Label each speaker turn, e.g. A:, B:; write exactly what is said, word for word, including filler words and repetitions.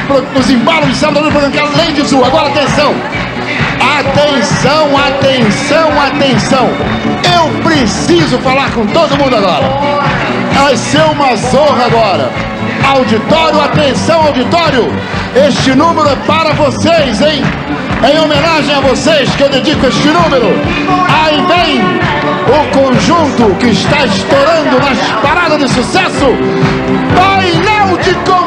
A: nos embalos de sábado para cantar Lady Zu. Agora atenção, atenção, atenção, atenção. Eu preciso falar com todo mundo agora. Vai ser uma zorra agora. Auditório, atenção, auditório. Este número é para vocês, hein? Em homenagem a vocês que eu dedico este número. Aí vem o conjunto que está estourando nas paradas de sucesso. Painel de Combate.